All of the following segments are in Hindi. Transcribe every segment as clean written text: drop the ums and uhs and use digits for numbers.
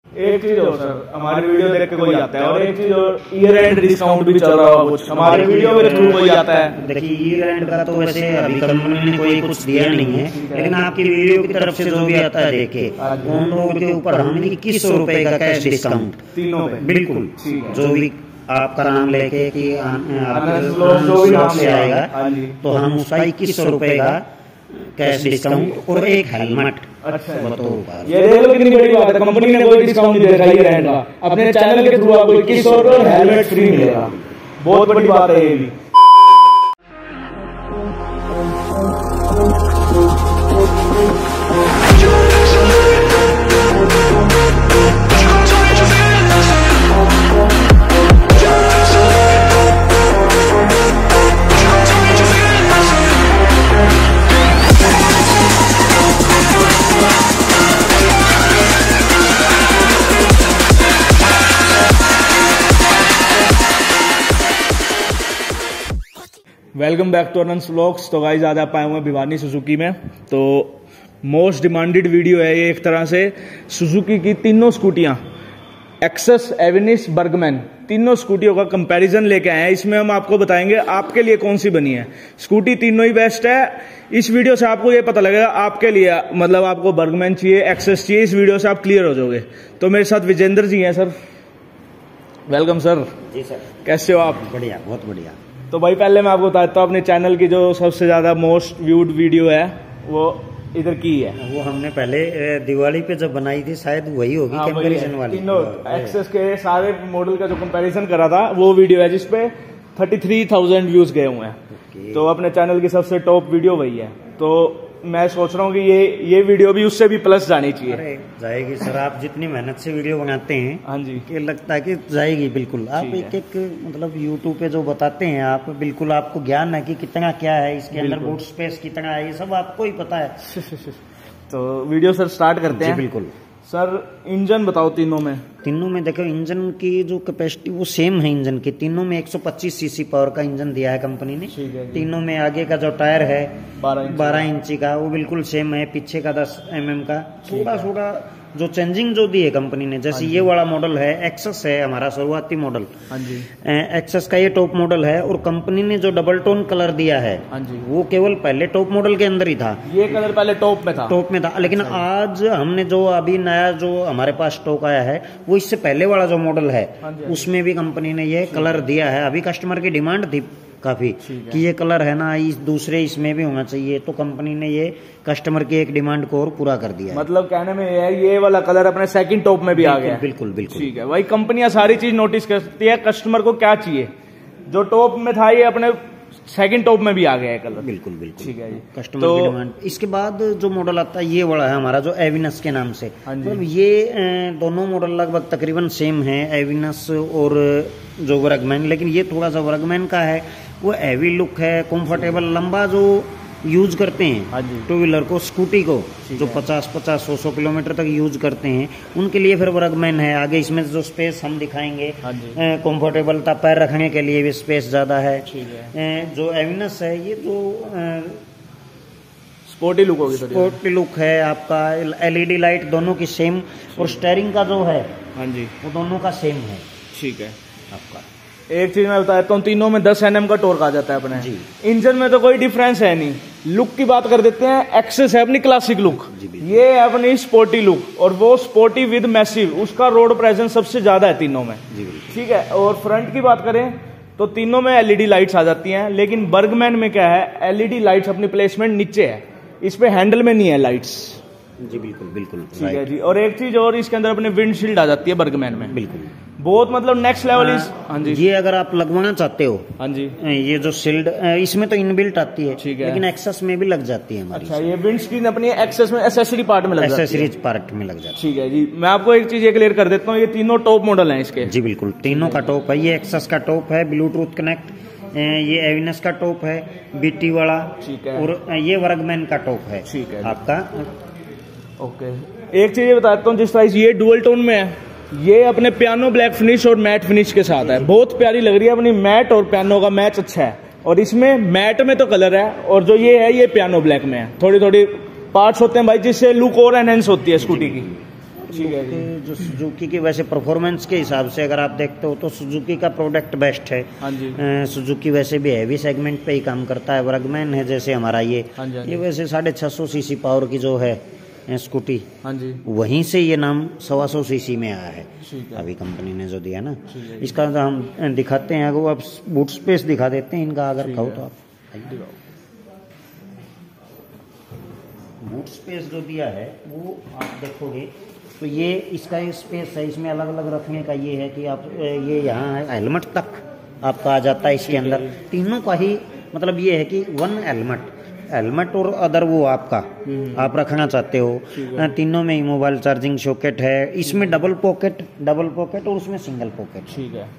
एक चीज और सर, हमारी वीडियो देख के कोई आता है, और एक चीज और ईयर एंड डिस्काउंट भी चल रहा हो कुछ, हमारी वीडियो के थ्रू कोई आता है। देखिए ईयर एंड का तो वैसे अभी कंपनी ने कोई कुछ दिया नहीं है, लेकिन आपकी वीडियो की तरफ से जो भी आता है देखिए उन लोगों के ऊपर हम 2100 रुपए का कैश डिस्काउंट तीनों पे बिल्कुल, जो भी आपका नाम लेके कि जो भी नाम से आएगा तो हम उसका 2100 रुपए का कैश डिस्काउंट और एक हेलमेट। अच्छा बताओ ये देख लो कितनी बड़ी बात है, कंपनी ने कोई डिस्काउंट नहीं दे रहा ईयर एंड का, अपने चैनल के थ्रू आपको 2100 और हेलमेट फ्री मिलेगा। बहुत बड़ी बात है ये भी। Welcome back to Anant vlogs. तो गाइस आज आप आए हुए हैं भिवानी सुजुकी में। तो मोस्ट डिमांडेड वीडियो है ये एक तरह से। सुजुकी की तीनों स्कूटियां एक्सेस, एविनिस, बर्गमैन, तीनों स्कूटियों का कंपैरिजन लेके आए हैं। इसमें हम आपको बताएंगे आपके लिए कौन सी बनी है स्कूटी। तीनों ही बेस्ट है। इस वीडियो से आपको ये पता लगेगा आपके लिए, मतलब आपको बर्गमैन चाहिए, एक्सेस चाहिए, इस वीडियो से आप क्लियर हो जाओगे। तो मेरे साथ विजेंद्र जी हैं। Sir welcome sir. जी सर, कैसे हो आप? बढ़िया, बहुत बढ़िया। तो भाई पहले मैं आपको बताता हूँ अपने चैनल की जो सबसे ज्यादा मोस्ट व्यूड वीडियो है वो इधर की है। वो हमने पहले दिवाली पे जब बनाई थी, शायद वही होगी कंपैरिजन वाली। तीनों एक्सेस के सारे मॉडल का जो कंपैरिजन करा था वो वीडियो है, जिसपे 33,000 व्यूज गए हुए हैं। तो अपने चैनल की सबसे टॉप वीडियो वही है। तो मैं सोच रहा हूँ कि ये वीडियो भी उससे भी प्लस जानी चाहिए। अरे जाएगी सर, आप जितनी मेहनत से वीडियो बनाते हैं, हाँ जी, कि लगता है कि जाएगी बिल्कुल। आप एक एक मतलब यूट्यूब पे जो बताते हैं आप, बिल्कुल आपको ज्ञान है कि कितना क्या है इसके अंदर, बूट स्पेस कितना है, ये सब आपको ही पता है। तो वीडियो सर स्टार्ट करते हैं। बिल्कुल सर, इंजन बताओ तीनों में। तीनों में देखो इंजन की जो कैपेसिटी वो सेम है इंजन की। तीनों में 125 सीसी पावर का इंजन दिया है कंपनी ने। तीनों में आगे का जो टायर है 12 इंची का वो बिल्कुल सेम है, पीछे का 10 mm का। थोड़ा जो चेंजिंग जो दी है कंपनी ने, जैसे ये वाला मॉडल है एक्सेस है हमारा शुरुआती मॉडल। हाँ जी, एक्सेस का ये टॉप मॉडल है, और कंपनी ने जो डबल टोन कलर दिया है, हाँ जी, वो केवल पहले टॉप मॉडल के अंदर ही था। ये कलर पहले टॉप में था, लेकिन आज हमने जो अभी नया जो हमारे पास स्टॉक आया है वो इससे पहले वाला जो मॉडल है उसमें भी कंपनी ने ये कलर दिया है। अभी कस्टमर की डिमांड थी काफी कि ये कलर है ना, इस दूसरे इसमें भी होना चाहिए, तो कंपनी ने ये कस्टमर की एक डिमांड को और पूरा कर दिया। मतलब कहने में ये वाला कलर अपने सेकंड टॉप में भी आ गया। बिल्कुल बिल्कुल ठीक है। वही कंपनियां सारी चीज नोटिस करती है कस्टमर को क्या चाहिए। जो टॉप में था ये अपने सेकंड टॉप में भी आ गया है कलर। बिल्कुल बिल्कुल ठीक है जी, कस्टमर की डिमांड। इसके बाद जो मॉडल आता है ये वाला है हमारा जो एविनस के नाम से। मतलब ये दोनों मॉडल लगभग तकरीबन सेम है, एविनस और जो वर्गमैन, लेकिन ये थोड़ा सा वर्गमैन का है वो हैवी लुक है, कंफर्टेबल, लंबा जो यूज करते हैं टू व्हीलर को, स्कूटी को, जो 50-50, 100 किलोमीटर तक यूज करते हैं, उनके लिए फिर वर्गमैन है। आगे इसमें जो स्पेस हम दिखाएंगे, कंफर्टेबल था, पैर रखने के लिए भी स्पेस ज्यादा है। जो एविनस है ये जो स्पोर्टी लुक होगी, स्पोर्टी लुक है आपका। LED लाइट दोनों की सेम, और स्टेयरिंग का जो है हाँ जी वो दोनों का सेम है। ठीक है। आपका एक चीज मैं बताता हूँ, तीनों में 10 Nm का टॉर्क आ जाता है अपने। इंजन में तो कोई डिफरेंस है नहीं। लुक की बात कर देते हैं, एक्सेस है अपनी क्लासिक लुक, ये है अपनी स्पोर्टी लुक, और वो स्पोर्टी विद मैसिव, उसका रोड प्रेजेंस सबसे ज्यादा है तीनों में। ठीक है। और फ्रंट की बात करें तो तीनों में LED लाइट्स आ जाती हैं, लेकिन बर्गमैन में क्या है, LED लाइट्स अपनी प्लेसमेंट नीचे है, इस पे हैंडल में नहीं है लाइट्स। जी बिल्कुल बिल्कुल ठीक है जी। और एक चीज और, इसके अंदर अपने विंडशील्ड आ जाती है बर्गमैन में। बिल्कुल बहुत मतलब नेक्स्ट लेवल इस। हाँ जी, ये अगर आप लगवाना चाहते हो, हाँ जी, ये जो शील्ड इसमें तो इनबिल्ट आती है, ठीक है, लेकिन एक्सेस में भी लग जाती है हमारी। अच्छा, ये विंड स्क्रीन अपनी एक्सेस में एसेसरी पार्ट में लग जाती है, एसेसरीज पार्ट में लग जाती है। ठीक है जी। मैं आपको एक चीज क्लियर कर देता हूँ, ये तीनों टॉप मॉडल हैं इसके। जी बिल्कुल, तीनों का टॉप है। ये एक्सेस का टॉप है, ब्लूटूथ कनेक्ट, ये एविनस का टॉप है, BT वाला, ठीक है, और ये वर्गमैन का टॉप है। ठीक है आपका। ओके, एक चीज ये बताता हूँ, जिस प्राइस ये डुअल टोन में है, ये अपने पियानो ब्लैक फिनिश और मैट फिनिश के साथ है। बहुत प्यारी लग रही है, अपनी मैट और पियानो का मैच अच्छा है। और इसमें मैट में तो कलर है, और जो ये है ये पियानो ब्लैक में है। थोड़ी थोड़ी पार्ट्स होते हैं भाई, जिससे लुक और एनहेंस होती है स्कूटी की। लुक जो सुजुकी की वैसे परफॉर्मेंस के हिसाब से अगर आप देखते हो तो सुजुकी का प्रोडक्ट बेस्ट है। हाँ जी। सुजुकी वैसे भी हैवी सेगमेंट पे ही काम करता है। वर्गमैन है जैसे हमारा ये वैसे 650 सीसी पावर की जो है स्कूटी, हाँ जी, वहीं से ये नाम 125 सीसी में आया है अभी कंपनी ने जो दिया ना। इसका हम दिखाते हैं, अगर आप बूट स्पेस दिखा देते हैं इनका, अगर कहो तो आप बूट स्पेस जो दिया है वो आप देखोगे तो ये इसका स्पेस है, इसमें अलग अलग रखने का ये है कि आप ये यहाँ है हेलमेट तक आपका आ जाता है इसके अंदर। तीनों का ही मतलब ये है कि वन हेलमेट और अदर वो आपका आप रखना चाहते हो। तीनों में ही मोबाइल चार्जिंग सॉकेट है, इसमें डबल पॉकेट और उसमें सिंगल पॉकेट। ठीक है।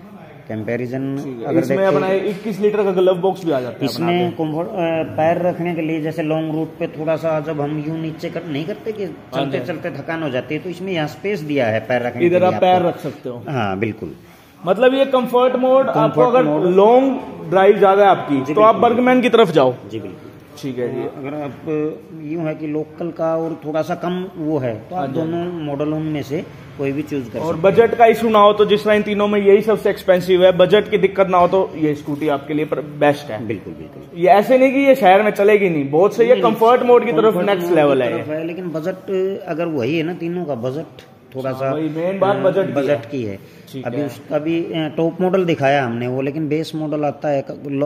कंपैरिजन अगर इसमें अपना 21 लीटर का ग्लव बॉक्स भी आ जाता है। इसमें पैर रखने के लिए जैसे लॉन्ग रूट पे थोड़ा सा जब हम यूं नीचे नहीं करते कि चलते चलते थकान हो जाती है, तो इसमें यहाँ स्पेस दिया है पैर रखने के लिए। इधर आप पैर रख सकते हो। हाँ बिल्कुल। मतलब ये कंफर्ट मोड आपको अगर लॉन्ग ड्राइव ज्यादा है आपकी तो आप बर्गमैन की तरफ जाओ। जी बिल्कुल। ठीक है जी। अगर आप यूं है कि लोकल का और थोड़ा सा कम वो है तो आप दोनों मॉडल उनमें से कोई भी चूज कर सकते। और बजट का इशू ना हो तो जिस तरह इन तीनों में यही सबसे एक्सपेंसिव है, बजट की दिक्कत ना हो तो ये स्कूटी आपके लिए बेस्ट है। बिल्कुल बिल्कुल। ये ऐसे नहीं कि ये शहर में चलेगी नहीं, बहुत सही है, कंफर्ट मोड की तरफ नेक्स्ट लेवल है। लेकिन बजट अगर वही है ना, तीनों का बजट थोड़ा सा मेन बात बजट की है। अभी उसका भी टॉप मॉडल दिखाया हमने वो, लेकिन बेस मॉडल आता है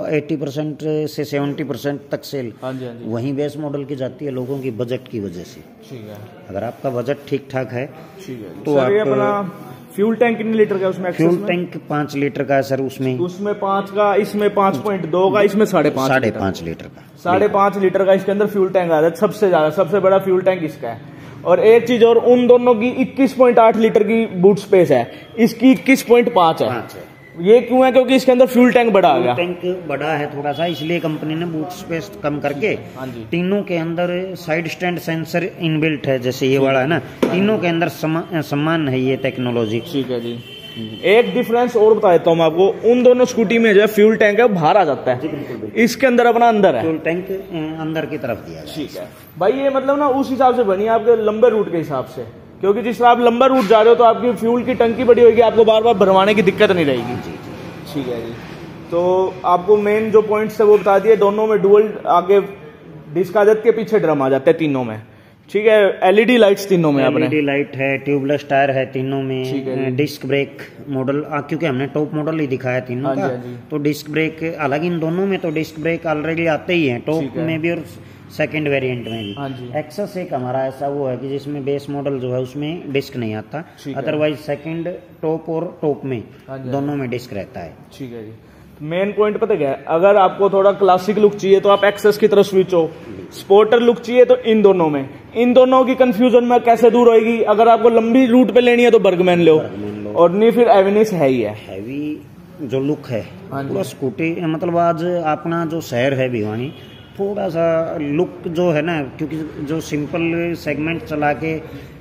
80% से 70% तक सेल वहीं बेस मॉडल की जाती है लोगों की बजट की वजह से। ठीक है। अगर आपका बजट ठीक ठाक है तो आप अपना फ्यूल टैंक कितने लीटर का उसमें? फ्यूल टैंक 5 लीटर का है सर। उसमें 5 का, इसमें 5.2 का, इसमें 5.5 लीटर का। 5.5 लीटर का इसके अंदर फ्यूल टैंक आता है। सबसे ज्यादा सबसे बड़ा फ्यूल टैंक इसका है। और एक चीज और, उन दोनों की 21.8 लीटर की बूट स्पेस है, इसकी 21.5 है। ये क्यों है? क्योंकि इसके अंदर फ्यूल टैंक बड़ा आ गया। टैंक बड़ा है थोड़ा सा, इसलिए कंपनी ने बूट स्पेस कम करके तीनों के अंदर साइड स्टैंड सेंसर इनबिल्ट है, जैसे ये वाला है ना, तीनों के अंदर समान है ये टेक्नोलॉजी। ठीक है जी। एक डिफरेंस और बता देता हूँ मैं आपको, उन दोनों स्कूटी में जो है फ्यूल टैंक है बाहर आ जाता है, इसके अंदर अपना अंदर है फ्यूल टैंक अंदर की तरफ दिया। ठीक है भाई। ये मतलब ना उस हिसाब से बनी है आपके लंबे रूट के हिसाब से, क्योंकि जिस तरह आप लंबा रूट जा रहे हो तो आपकी फ्यूल की टंकी बड़ी होगी, आपको बार बार भरवाने की दिक्कत नहीं रहेगी। ठीक है जी। तो आपको मेन जो पॉइंट्स है वो बता दिए। दोनों में डुअल आगे डिस्क आ जाती है, पीछे ड्रम आ जाते हैं तीनों में। ठीक है। एलईडी लाइट्स तीनों में, एलईडी लाइट है, ट्यूबलेस टायर है तीनों में, डिस्क ब्रेक मॉडल क्योंकि हमने टॉप मॉडल ही दिखाया तीनों का, तो डिस्क ब्रेक अलग इन दोनों में तो डिस्क ब्रेक ऑलरेडी आते ही हैं टॉप में भी और सेकंड वेरिएंट में भी। एक्सेस एक हमारा ऐसा वो है कि जिसमें बेस मॉडल जो है उसमें डिस्क नहीं आता, अदरवाइज सेकंड टॉप और टॉप में दोनों में डिस्क रहता है। ठीक है जी। मेन पॉइंट पता क्या है, अगर आपको थोड़ा क्लासिक लुक चाहिए तो आप एक्सेस की तरफ स्विच हो, स्पोर्टर लुक चाहिए तो इन दोनों में। इन दोनों की कंफ्यूजन में कैसे दूर होगी? अगर आपको लंबी रूट पे लेनी है तो बर्गमैन लो, और नहीं फिर एवेनिस है ही है। हैवी जो लुक है पूरा स्कूटी, मतलब आज अपना जो शहर है भिवानी, थोड़ा सा लुक जो है ना, क्योंकि जो सिंपल सेगमेंट चला के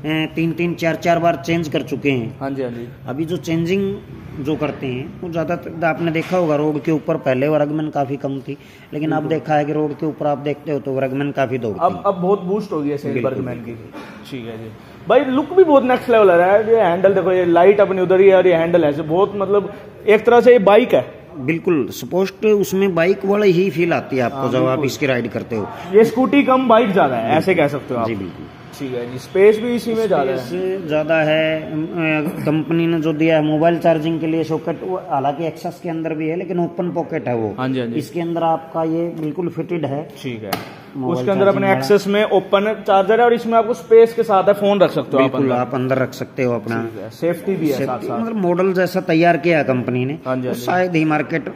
3-3, 4-4 बार चेंज कर चुके हैं। हाँ जी हाँ जी। अभी जो चेंजिंग जो करते हैं वो ज़्यादातर आपने देखा होगा रोड के ऊपर पहले वर्गमैन काफ़ी कम थी, लेकिन अब देखा है कि रोड के ऊपर आप देखते हो तो वर्गमैन काफ़ी दौड़ती है। अब बहुत बूस्ट हो गई है सेल वर्गमैन की। ठीक है जी भाई। लुक भी बहुत नेक्स्ट लेवल आ रहा है। ये हैंडल देखो, ये लाइट अपनी उधर ही है और ये हैंडल है बहुत, मतलब एक तरह से ये बाइक है। बिल्कुल स्पोर्ट, उसमें बाइक वाला ही फील आती है आपको जब आप इसकी राइड करते हो। ये स्कूटी कम बाइक ज्यादा है, ऐसे कह सकते हो आप। जी बिल्कुल। ठीक है जी। स्पेस भी इसी में ज्यादा है। कंपनी ने जो दिया है मोबाइल चार्जिंग के लिए सॉकेट, हालांकि एक्सेस के अंदर भी है लेकिन ओपन पॉकेट है वो। हाँ जी हाँ जी। इसके अंदर आपका ये बिल्कुल फिटेड है। ठीक है। उसके अंदर अपने एक्सेस में ओपन चार्जर है और इसमें आपको स्पेस के साथ है फोन रख सकते हो। बिल्कुल आप अंदर रख सकते हो अपना। सेफ्टी भी है साथ साथ। मतलब मॉडल जैसा तैयार किया है कंपनी ने, तो शायद ही मार्केट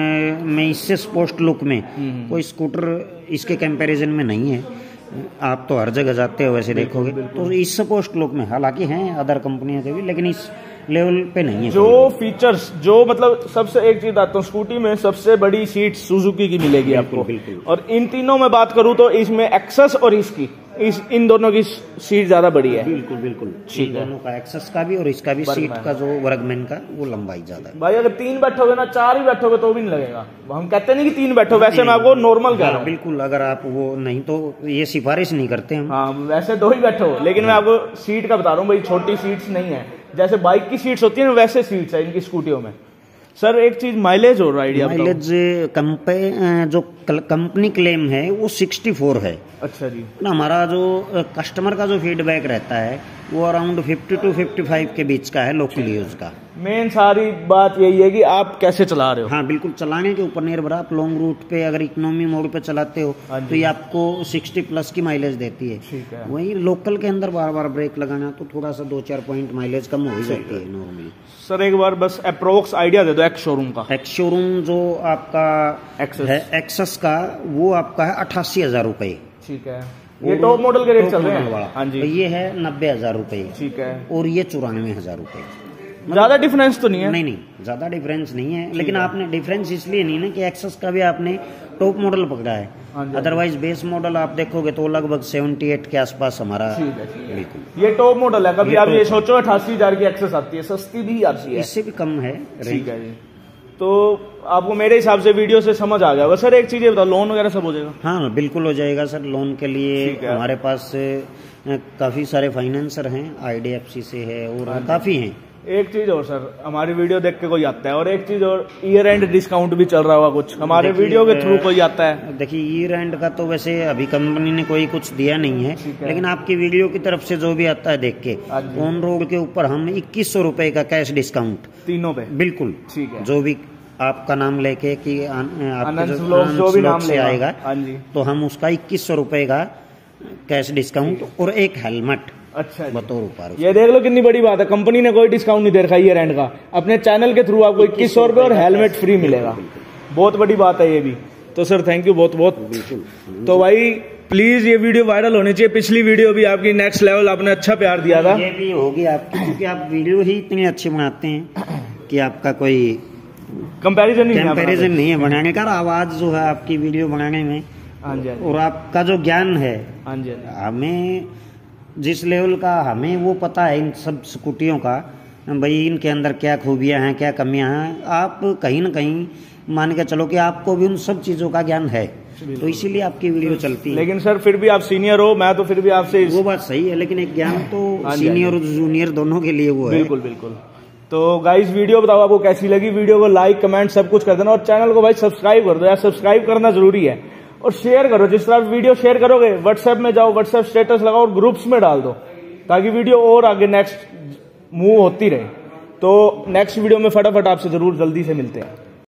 में इससे स्पोर्ट लुक में कोई स्कूटर इसके कंपैरिजन में नहीं है। आप तो हर जगह जाते हो वैसे देखोगे तो इस पोस्ट लुक में, हालांकि हैं अदर कंपनियों के भी, लेकिन इस लेवल पे नहीं है। जो फीचर्स जो मतलब सबसे एक चीज आता हूँ, स्कूटी में सबसे बड़ी सीट सुजुकी की मिलेगी आपको। और इन तीनों में बात करूं तो इसमें एक्सेस और इसकी इन दोनों की सीट ज्यादा बड़ी है। बिल्कुल बिल्कुल, ठीक है। दोनों का एक्सेस का भी और इसका भी सीट का जो वर्कमैन का वो लंबाई ज्यादा है। भाई अगर 3 बैठोगे ना, 4 ही बैठोगे तो भी नहीं लगेगा। हम कहते नहीं कि 3 बैठो, वैसे मैं आपको नॉर्मल कह रहा हूँ। बिल्कुल, अगर आप वो नहीं तो ये सिफारिश नहीं करते हम। हाँ, वैसे 2 ही बैठो, लेकिन मैं आपको सीट का बता रहा हूँ भाई, छोटी सीट्स नहीं है। जैसे बाइक की सीट्स होती है ना, वैसे सीट्स है इनकी स्कूटियों में। सर एक चीज माइलेज और आइडिया, माइलेज जो कंपनी क्लेम है वो 64 है। अच्छा जी। ना हमारा जो कस्टमर का जो फीडबैक रहता है वो अराउंड 50 to 55 के बीच का है लोकल यूज का। मेन सारी बात यही है कि आप कैसे चला रहे हो। हाँ बिल्कुल, चलाने के ऊपर निर्भर। आप लॉन्ग रूट पे अगर इकोनॉमी मोड पे चलाते हो तो ये आपको 60 प्लस की माइलेज देती है। ठीक है। वही लोकल के अंदर बार बार ब्रेक लगाना तो थोड़ा सा 2-4 पॉइंट माइलेज कम हो ही जाती है नॉर्मली। सर एक बार बस अप्रोक्स आइडिया दे दो एक्स शोरूम का। एक्स शोरूम जो आपका है एक्सेस का, वो आपका है 88,000 रुपये। ठीक है, ये टॉप मॉडल के रेट चल रहे हैं। हाँ जी। तो ये है 90,000 रुपये। ठीक है। और ये 94,000 रुपये। ज्यादा डिफरेंस तो नहीं है? नहीं, ज्यादा डिफरेंस नहीं है, लेकिन आपने डिफरेंस इसलिए नहीं ना कि एक्सेस का भी आपने टॉप मॉडल पकड़ा है। अदरवाइज बेस मॉडल आप देखोगे तो लगभग 78 के आसपास हमारा। बिल्कुल, ये टॉप मॉडल है। कभी आप ये सोचो 88,000 की एक्सेस आती है, सस्ती भी आती है, इससे भी कम है। ठीक है जी। तो आपको मेरे हिसाब से वीडियो से समझ आ गया होगा। सर एक चीज बताओ, लोन वगैरह सब हो जाएगा? हाँ बिल्कुल हो जाएगा सर। लोन के लिए हमारे पास काफी सारे फाइनेंसर हैं, IDFC से है और काफी हैं। एक चीज और सर, हमारी वीडियो देख के कोई आता है, और एक चीज और, ईयर एंड डिस्काउंट भी चल रहा होगा कुछ हमारे वीडियो के थ्रू कोई आता है? देखिए ईयर एंड का तो वैसे अभी कंपनी ने कोई कुछ दिया नहीं है, लेकिन आपकी वीडियो की तरफ से जो भी आता है देख के, ऑन रोड के ऊपर हम 2100 रुपए का कैश डिस्काउंट तीनों पे। बिल्कुल, ठीक है। जो भी आपका नाम लेके कि आपके जो भी नाम से आएगा, तो हम उसका 2100 रुपए का कैश डिस्काउंट और एक हेलमेट अच्छा बतौर ऊपर। ये देख लो कितनी बड़ी बात है, कंपनी ने कोई डिस्काउंट नहीं दे रखा ईयर एंड का। अपने चैनल के थ्रू आपको 2100 रुपए और हेलमेट फ्री मिलेगा। बहुत बड़ी बात है ये भी। तो सर थैंक यू बहुत बहुत। बिल्कुल। तो भाई प्लीज ये वीडियो वायरल होनी चाहिए। पिछली वीडियो भी आपकी नेक्स्ट लेवल, आपने अच्छा प्यार दिया था। ये भी होगी आपकी, क्योंकि आप वीडियो ही इतनी अच्छी बनाते हैं कि आपका कोई कंपैरिजन नहीं है बनाने का। आवाज जो है आपकी वीडियो बनाने में, और आपका जो ज्ञान है, हमें जिस लेवल का हमें वो पता है इन सब स्कूटियों का, भाई इनके अंदर क्या खूबियां हैं, क्या कमियां हैं, आप कहीं ना कहीं मान के चलो कि आपको भी उन सब चीजों का ज्ञान है, तो इसीलिए आपकी वीडियो चलती है। लेकिन सर फिर भी आप सीनियर हो, मैं तो फिर भी आपसे वो बात सही है, लेकिन एक ज्ञान तो सीनियर और जूनियर दोनों के लिए वो है। बिल्कुल बिल्कुल। तो गाइस वीडियो बताओ आपको कैसी लगी। वीडियो को लाइक कमेंट सब कुछ कर देना, और चैनल को भाई सब्सक्राइब कर दो यार, सब्सक्राइब करना जरूरी है। और शेयर करो, जिस तरह वीडियो शेयर करोगे व्हाट्सएप में जाओ, व्हाट्सएप स्टेटस लगाओ और ग्रुप्स में डाल दो, ताकि वीडियो और आगे नेक्स्ट मूव होती रहे। तो नेक्स्ट वीडियो में फटाफट आपसे जरूर जल्दी से मिलते हैं।